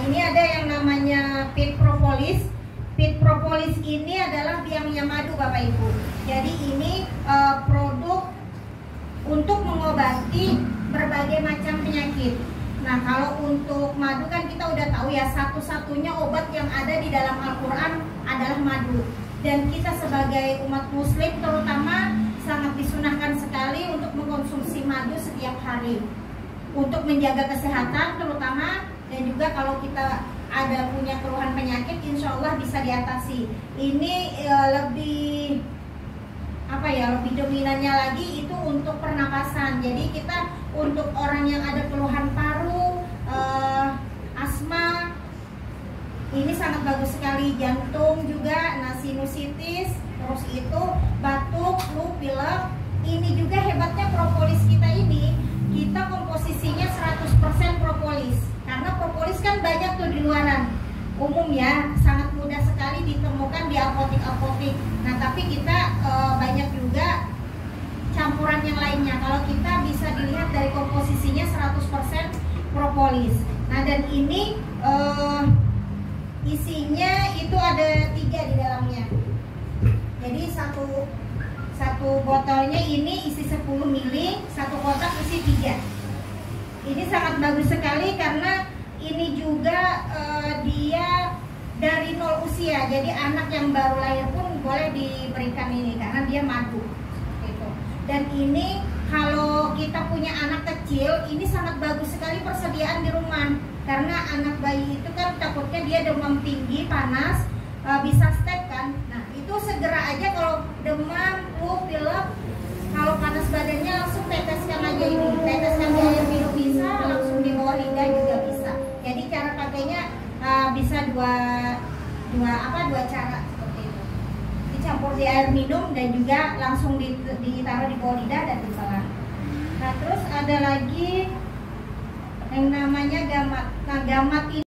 ini ada yang namanya pit propolis. Pit propolis ini adalah biangnya madu, Bapak Ibu. Jadi ini produk untuk mengobati berbagai macam penyakit. Nah, kalau untuk madu kan kita udah tahu ya, satu-satunya obat yang ada di dalam Al-Quran adalah madu. Dan kita sebagai umat muslim terutama sangat disunahkan sekali untuk mengkonsumsi madu setiap hari untuk menjaga kesehatan terutama, dan juga kalau kita ada punya keluhan penyakit insya Allah bisa diatasi. Ini lebih lebih dominannya lagi itu untuk pernapasan. Jadi kita untuk orang yang ada keluhan paru, asma, ini sangat bagus sekali. Jantung juga, sinusitis, terus itu batuk, flu, pilek. Ini juga hebatnya propolis kita ini, kita komposisinya 100% propolis. Karena propolis kan banyak tuh di luaran umum ya, sangat mudah sekali ditemukan di apotik-apotik. Nah, tapi kita banyak juga campuran yang lainnya. Kalau kita bisa dilihat dari komposisinya 100% propolis. Nah, dan ini isinya itu ada 3 di dalamnya. Jadi satu botolnya ini isi 10 ml, satu kotak isi 3. Ini sangat bagus sekali karena ini juga dia dari 0 usia. Jadi anak yang baru lahir pun boleh diberikan ini karena dia madu gitu. Dan ini kalau kita punya anak kecil, ini sangat bagus sekali persediaan di rumah. Karena anak bayi itu kan takutnya dia demam tinggi, panas, bisa step kan. Nah, itu segera aja kalau demam, flu, pilek, kalau panas badannya langsung teteskan aja ini. Teteskan di air minum bisa, langsung di bawah lidah juga bisa. Jadi cara pakainya bisa dua cara seperti itu. Dicampur di air minum dan juga langsung ditaruh di bawah lidah dan diselah. Nah, terus ada lagi yang namanya gamat. Nah, gamat ini